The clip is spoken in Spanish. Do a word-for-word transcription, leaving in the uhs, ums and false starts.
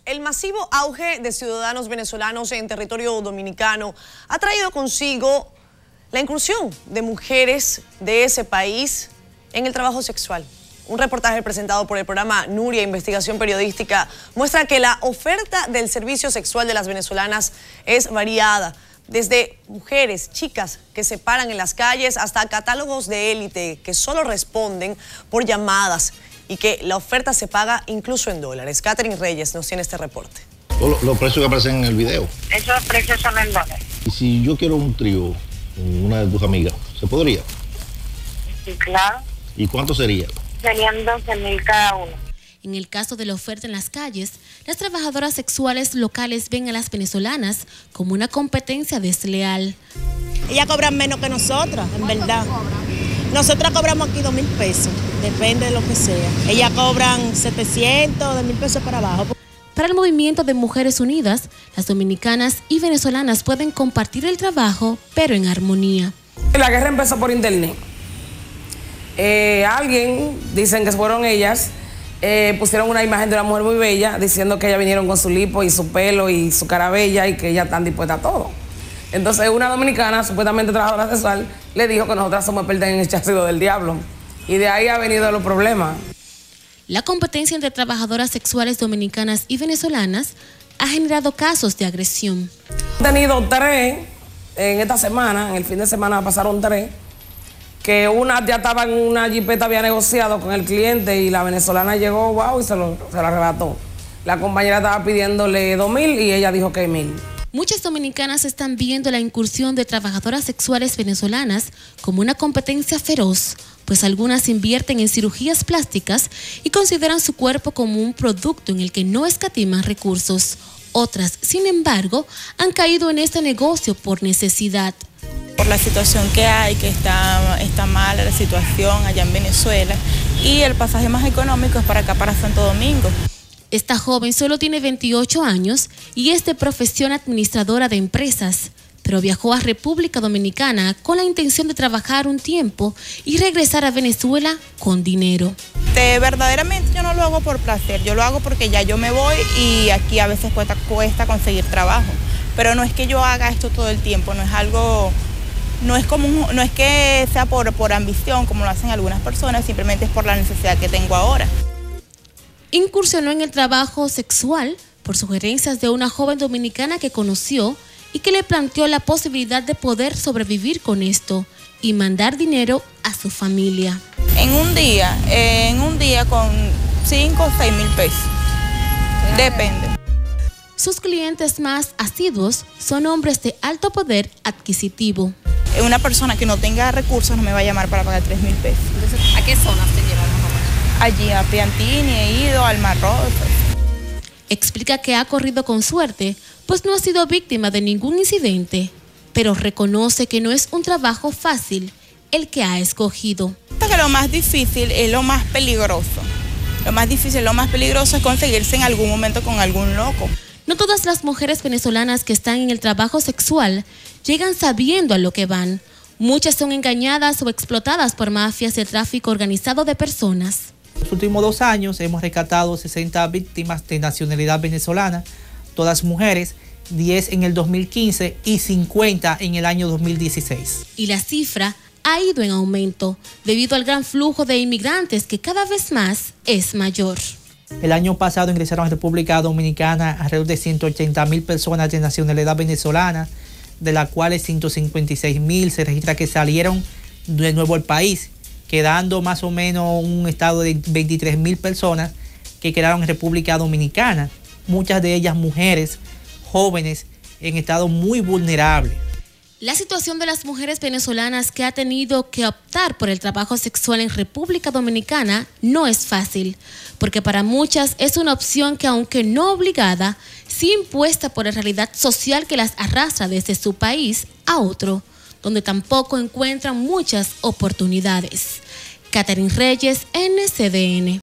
El masivo auge de ciudadanos venezolanos en territorio dominicano ha traído consigo la incursión de mujeres de ese país en el trabajo sexual. Un reportaje presentado por el programa Nuria Investigación Periodística muestra que la oferta del servicio sexual de las venezolanas es variada, desde mujeres, chicas que se paran en las calles hasta catálogos de élite que solo responden por llamadas y que la oferta se paga incluso en dólares. Catherine Reyes nos tiene este reporte. Los, los precios que aparecen en el video. Esos precios son en dólares. Y si yo quiero un trío con una de tus amigas, ¿se podría? Sí, claro. ¿Y cuánto sería? Serían doce mil cada uno. En el caso de la oferta en las calles, las trabajadoras sexuales locales ven a las venezolanas como una competencia desleal. Ellas cobran menos que nosotras, en verdad. Nosotras cobramos aquí dos mil pesos, depende de lo que sea. Ellas cobran setecientos, de mil pesos para abajo. Para el movimiento de Mujeres Unidas, las dominicanas y venezolanas pueden compartir el trabajo, pero en armonía. La guerra empezó por internet. Eh, alguien, dicen que fueron ellas, eh, pusieron una imagen de una mujer muy bella, diciendo que ellas vinieron con su lipo y su pelo y su cara bella y que ellas están dispuestas a todo. Entonces una dominicana, supuestamente trabajadora sexual, le dijo que nosotras somos expertas en el chasquido del diablo. Y de ahí ha venido los problemas. La competencia entre trabajadoras sexuales dominicanas y venezolanas ha generado casos de agresión. He tenido tres en esta semana, en el fin de semana pasaron tres, que una ya estaba en una jipeta, había negociado con el cliente y la venezolana llegó, wow, y se lo, se lo arrebató. La compañera estaba pidiéndole dos mil y ella dijo que mil. Muchas dominicanas están viendo la incursión de trabajadoras sexuales venezolanas como una competencia feroz, pues algunas invierten en cirugías plásticas y consideran su cuerpo como un producto en el que no escatiman recursos. Otras, sin embargo, han caído en este negocio por necesidad. Por la situación que hay, que está, está mala la situación allá en Venezuela, y el pasaje más económico es para acá, para Santo Domingo. Esta joven solo tiene veintiocho años y es de profesión administradora de empresas, pero viajó a República Dominicana con la intención de trabajar un tiempo y regresar a Venezuela con dinero. De, verdaderamente yo no lo hago por placer, yo lo hago porque ya yo me voy y aquí a veces cuesta, cuesta conseguir trabajo. Pero no es que yo haga esto todo el tiempo, no es algo, no es como un, no es que sea por, por ambición como lo hacen algunas personas, simplemente es por la necesidad que tengo ahora. Incursionó en el trabajo sexual por sugerencias de una joven dominicana que conoció y que le planteó la posibilidad de poder sobrevivir con esto y mandar dinero a su familia. En un día, en un día con cinco o seis mil pesos, depende. Sus clientes más asiduos son hombres de alto poder adquisitivo. Una persona que no tenga recursos no me va a llamar para pagar tres mil pesos. Entonces, ¿a qué zonas te llevan más o menos? Allí a Piantini he ido, al Mar Rojo. Explica que ha corrido con suerte, pues no ha sido víctima de ningún incidente, pero reconoce que no es un trabajo fácil el que ha escogido. Que lo más difícil es lo más peligroso. Lo más difícil, lo más peligroso es conseguirse en algún momento con algún loco. No todas las mujeres venezolanas que están en el trabajo sexual llegan sabiendo a lo que van. Muchas son engañadas o explotadas por mafias de tráfico organizado de personas. En los últimos dos años hemos rescatado sesenta víctimas de nacionalidad venezolana, todas mujeres, diez en el dos mil quince y cincuenta en el año dos mil dieciséis. Y la cifra ha ido en aumento debido al gran flujo de inmigrantes que cada vez más es mayor. El año pasado ingresaron a República Dominicana alrededor de ciento ochenta mil personas de nacionalidad venezolana, de las cuales ciento cincuenta y seis mil se registra que salieron de nuevo al país, quedando más o menos un estado de veintitrés mil personas que quedaron en República Dominicana, muchas de ellas mujeres, jóvenes, en estado muy vulnerable. La situación de las mujeres venezolanas que ha tenido que optar por el trabajo sexual en República Dominicana no es fácil, porque para muchas es una opción que, aunque no obligada, sí impuesta por la realidad social que las arrastra desde su país a otro, donde tampoco encuentran muchas oportunidades. Catherine Reyes, N C D N.